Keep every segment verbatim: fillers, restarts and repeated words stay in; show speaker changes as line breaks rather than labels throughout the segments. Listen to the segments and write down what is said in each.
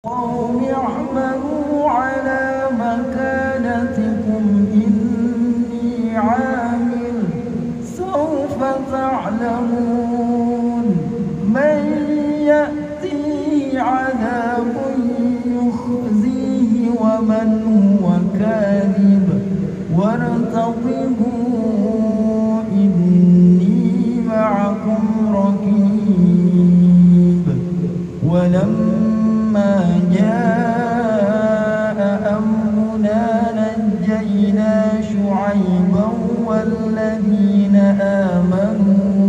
قوم اعملوا على مكانتكم إني عامل سوف تعلمون من يأتيه عذاب يخزيه ومن هو كاذب وارتقبوا إني معكم رقيب. ولما جاء أمرنا نجينا شعيبا والذين آمنوا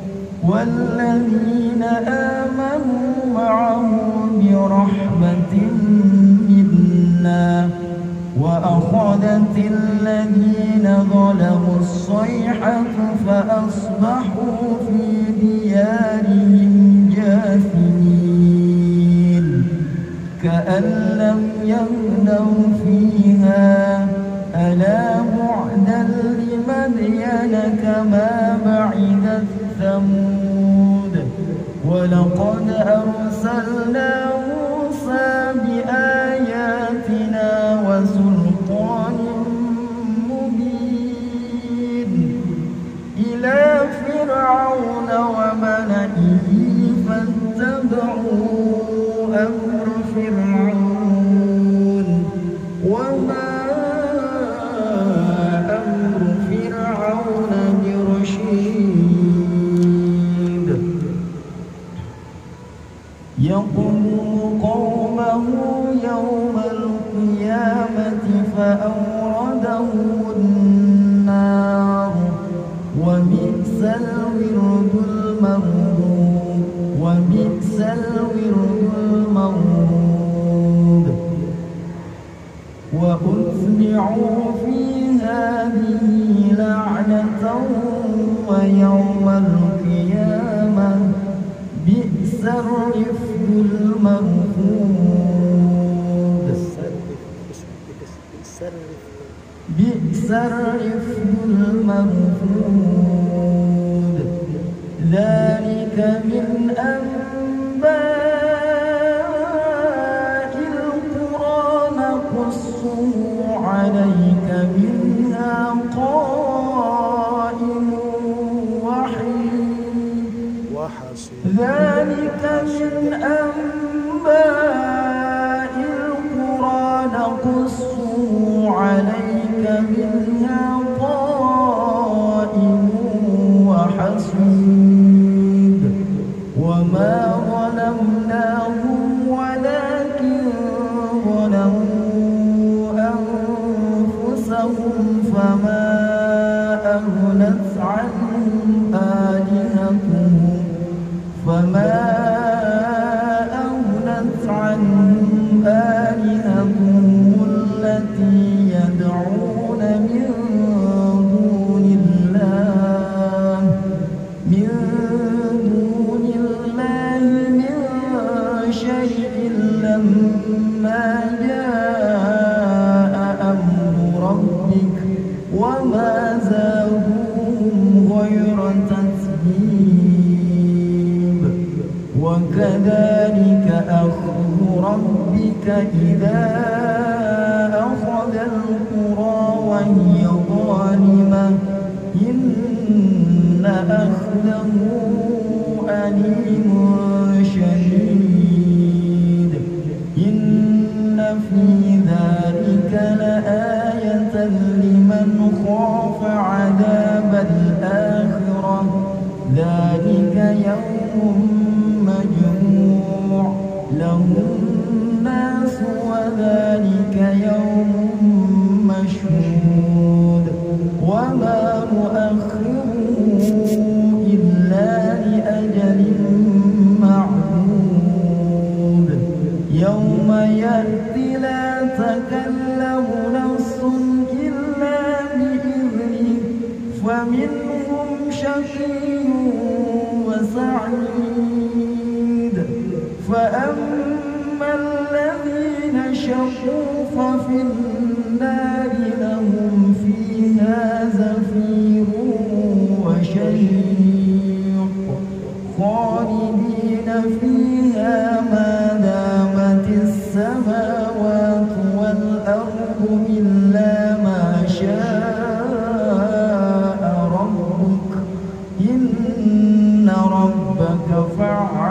والذين آمنوا معه برحمة منا وأخذت الذين ظلموا الصيحة فأصبحوا في ديارهم جاثمين كأن لم يغنوا فيها ألا بعدا لمدين كما بعدت ثمود. ولقد أرسلنا موسى بآياتنا وسلطان مبين إلى فرعون وملئه فاتبعوا أمر فرعون وما أمر فرعون برشيد. يقوم قومه يوم القيامة فأوردهم النار وبئس الورد المورود وبئس الورد المورود. وأتبعوا في هذه لعنة ويوم القيامة بئس الرفد المرفود. بئس الرفد المرفود. ذلك من أنباء القرى نقصه عليك منها قائم وحيد. ذلك من أنباء القرى نقصه عليك منها قائم وحصيد. وما ظلمناهم ولكن ظلموا أنفسهم فما أغنت عنهم آلهتهم فما أغنت عنهم آلهتهم التي يدعون من دون الله من دون الله من شيء لما جاء أمر ربك وما زادوهم غير تتبيب. وكذلك أخذ ربك إذا أخذ القرى وهي ظالمة إن أخذه أليم شديد. إن في ذلك لآية لمن خاف عذاب الآخرة ذلك يوم مجموع له الناس وذلك يوم مشهود وما نؤخره إلا لأجل معدود. يوم يأتي لا تكلم نفس إلا بإذنه فمنهم شقي وسعيد. فأما الذين شقوا ففي النار لهم فيها زفير وشهيق خالدين فيها ما دامت السماء السماوات والأرض إلا ما شاء ربك إن ربك فعال